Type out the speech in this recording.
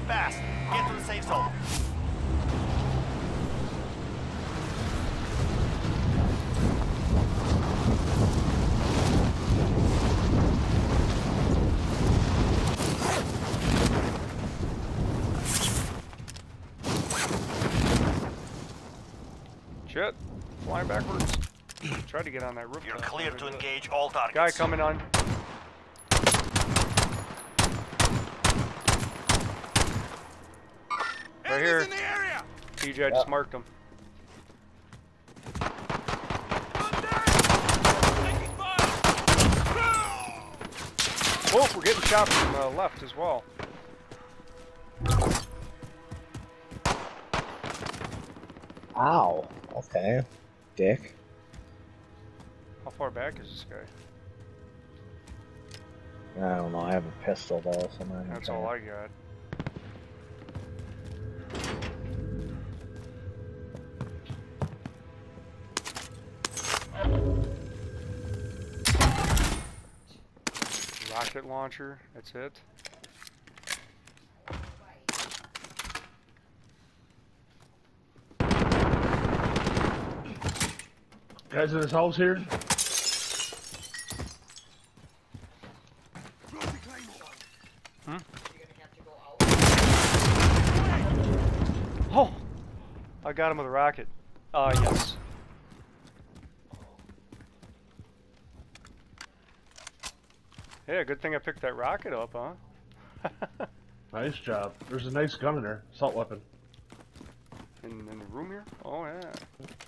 fast. Get to the safe zone. Shit, flying backwards. Try to get on that roof. You're clear to engage all targets. Guy coming on. Right here. In the area. TJ, I just marked him. Oh, we're getting shot from the left as well. Ow. Okay. Dick. How far back is this guy? I don't know. I have a pistol though, so I'm not gonna That's try. all I got. Rocket launcher, that's it. Guys in this house here? Hmm? Oh! I got him with a rocket. Yes. Yeah, good thing I picked that rocket up, huh? Nice job. There's a nice gun in there. Assault weapon. In the room here? Oh, yeah.